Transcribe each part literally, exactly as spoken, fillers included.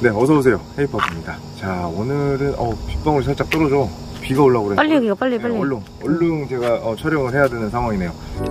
네, 어서오세요. 헤이퍼입니다. 자, 오늘은 어, 빗방울이 살짝 떨어져. 비가 올라오고 그래. 빨리 여기가 빨리 빨리. 네, 얼른 얼른 제가 어, 촬영을 해야 되는 상황이네요.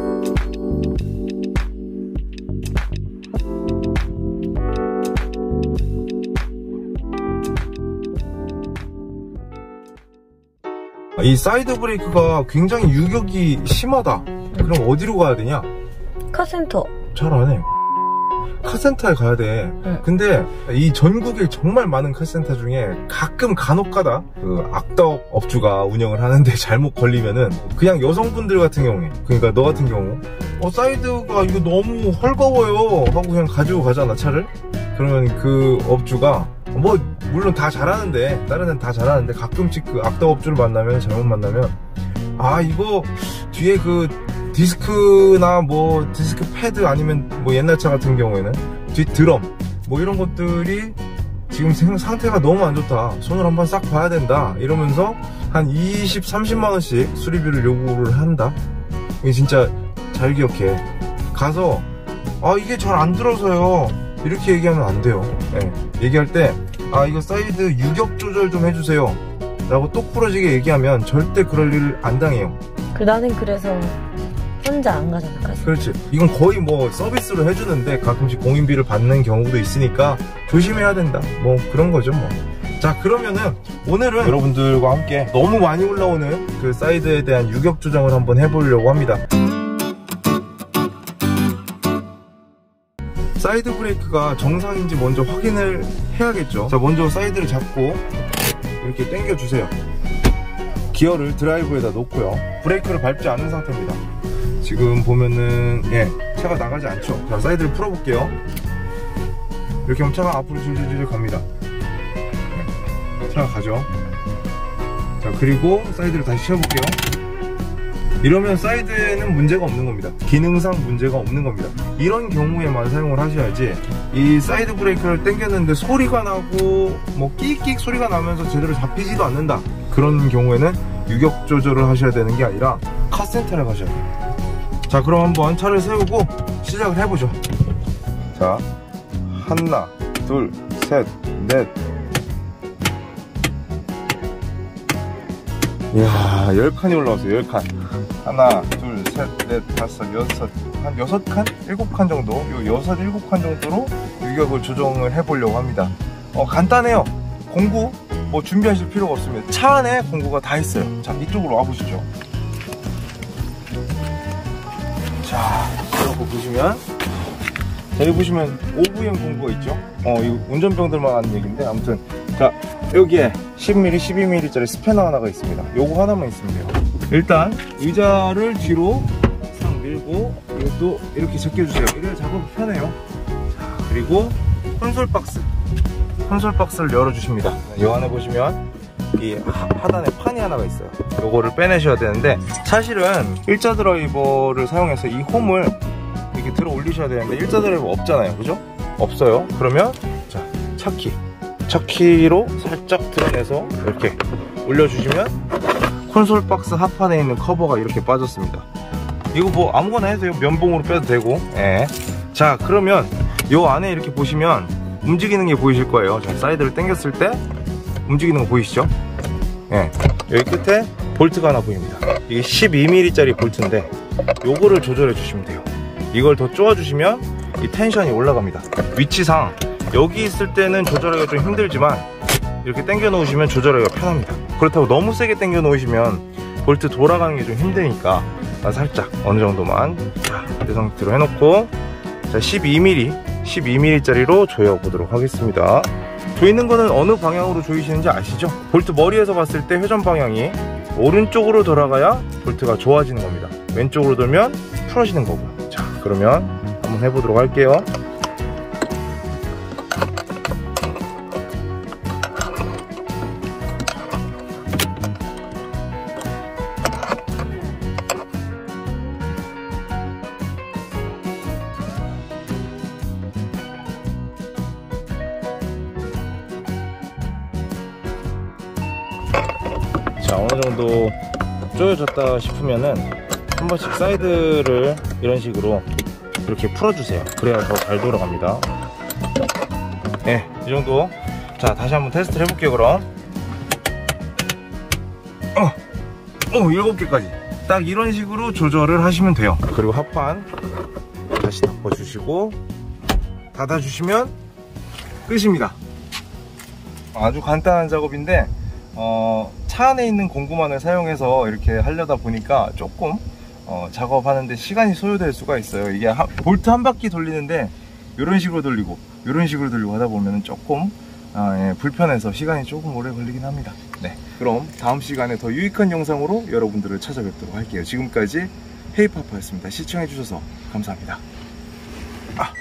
이 사이드 브레이크가 굉장히 유격이 심하다. 그럼 어디로 가야 되냐? 카센터. 잘 안 해. 카센터에 가야 돼. 응. 근데 이 전국에 정말 많은 카센터 중에 가끔 간혹가다 그 악덕 업주가 운영을 하는데 잘못 걸리면은 그냥 여성분들 같은 경우에, 그러니까 너 같은 경우 어 사이드가 이거 너무 헐거워요 하고 그냥 가지고 가잖아, 차를. 그러면 그 업주가 뭐 물론 다 잘하는데, 다른 애는 다 잘하는데 가끔씩 그 악덕 업주를 만나면, 잘못 만나면 아 이거 뒤에 그 디스크나 뭐 디스크 패드 아니면 뭐 옛날 차 같은 경우에는 뒷 드럼 뭐 이런 것들이 지금 상태가 너무 안 좋다, 손을 한번 싹 봐야 된다 이러면서 한 이십, 삼십만 원씩 수리비를 요구를 한다. 이게 진짜 잘 기억해. 가서 아 이게 잘 안 들어서요 이렇게 얘기하면 안 돼요. 네. 얘기할 때 아 이거 사이드 유격 조절 좀 해주세요 라고 똑부러지게 얘기하면 절대 그럴 일 안 당해요. 그 나는 그래서 혼자 안 가잖아, 카센터. 그렇지. 이건 거의 뭐 서비스로 해주는데 가끔씩 공인비를 받는 경우도 있으니까 조심해야 된다, 뭐 그런 거죠 뭐. 자, 그러면은 오늘은 여러분들과 함께 너무 많이 올라오는 그 사이드에 대한 유격 조정을 한번 해보려고 합니다. 사이드 브레이크가 정상인지 먼저 확인을 해야겠죠. 자, 먼저 사이드를 잡고 이렇게 당겨 주세요. 기어를 드라이브에다 놓고요. 브레이크를 밟지 않은 상태입니다. 지금 보면은 예, 차가 나가지 않죠. 자, 사이드를 풀어볼게요. 이렇게 하면 차가 앞으로 질질질 갑니다. 네, 차가 가죠. 자, 그리고 사이드를 다시 채워볼게요. 이러면 사이드에는 문제가 없는 겁니다. 기능상 문제가 없는 겁니다. 이런 경우에만 사용을 하셔야지, 이 사이드 브레이크를 당겼는데 소리가 나고 뭐 끼익끼익 소리가 나면서 제대로 잡히지도 않는다, 그런 경우에는 유격 조절을 하셔야 되는 게 아니라 카센터를 가셔야 돼요. 자, 그럼 한번 차를 세우고 시작을 해보죠. 자, 하나, 둘, 셋, 넷. 이야, 열 칸이 올라왔어요. 열 칸. 하나, 둘, 셋, 넷, 다섯, 여섯, 한 여섯 칸? 일곱 칸 정도? 요 여섯, 일곱 칸 정도로 유격을 조정을 해보려고 합니다. 어, 간단해요. 공구 뭐 준비하실 필요가 없습니다. 차 안에 공구가 다 있어요. 자, 이쪽으로 와보시죠. 자, 이러고 보시면, 자, 여기 보시면 오브형 공구가 있죠? 어, 이거 운전병들만 하는 얘기인데, 아무튼. 자, 여기에 십 밀리미터, 십이 밀리미터짜리 스패너 하나가 있습니다. 요거 하나만 있으면 돼요. 일단 의자를 뒤로 싹 밀고 이것도 이렇게 제껴주세요. 이래야 작업이 편해요. 자, 그리고 콘솔 박스, 콘솔 박스를 열어주십니다. 이 안에 보시면 이 하단에 판이 하나가 있어요. 요거를 빼내셔야 되는데, 사실은 일자 드라이버를 사용해서 이 홈을 이렇게 들어 올리셔야 되는데 일자 드라이버 없잖아요, 그죠? 없어요. 그러면 자, 차키 차키로 살짝 드러내서 이렇게 올려주시면 콘솔 박스 하판에 있는 커버가 이렇게 빠졌습니다. 이거 뭐 아무거나 해도 돼요. 면봉으로 빼도 되고. 예. 자, 그러면 요 안에 이렇게 보시면 움직이는 게 보이실 거예요. 자, 사이드를 당겼을 때 움직이는 거 보이시죠? 예. 여기 끝에 볼트가 하나 보입니다. 이게 십이 밀리미터짜리 볼트인데 요거를 조절해 주시면 돼요. 이걸 더 쪼아 주시면 이 텐션이 올라갑니다. 위치상 여기 있을 때는 조절하기가 좀 힘들지만 이렇게 당겨 놓으시면 조절하기가 편합니다. 그렇다고 너무 세게 당겨 놓으시면 볼트 돌아가는 게 좀 힘드니까 살짝 어느 정도만, 자, 이 상태로 해놓고, 자, 십이 밀리미터, 십이 밀리미터짜리로 조여 보도록 하겠습니다. 조이는 거는 어느 방향으로 조이시는지 아시죠? 볼트 머리에서 봤을 때 회전 방향이 오른쪽으로 돌아가야 볼트가 좋아지는 겁니다. 왼쪽으로 돌면 풀어지는 거고요. 자, 그러면 한번 해보도록 할게요. 자, 어느 정도 조여졌다 싶으면은 한 번씩 사이드를 이런 식으로 이렇게 풀어주세요. 그래야 더 잘 돌아갑니다. 네, 이 정도 자, 다시 한번 테스트를 해볼게요. 그럼 어, 어, 일곱 개까지 딱 이런 식으로 조절을 하시면 돼요. 그리고 합판 다시 덮어주시고 닫아주시면 끝입니다. 아주 간단한 작업인데 어, 차 안에 있는 공구만을 사용해서 이렇게 하려다 보니까 조금 어, 작업하는데 시간이 소요될 수가 있어요. 이게 하, 볼트 한 바퀴 돌리는데 이런 식으로 돌리고 이런 식으로 돌리고 하다 보면 조금 아, 예, 불편해서 시간이 조금 오래 걸리긴 합니다. 네, 그럼 다음 시간에 더 유익한 영상으로 여러분들을 찾아뵙도록 할게요. 지금까지 헤이파파였습니다. 시청해주셔서 감사합니다. 아.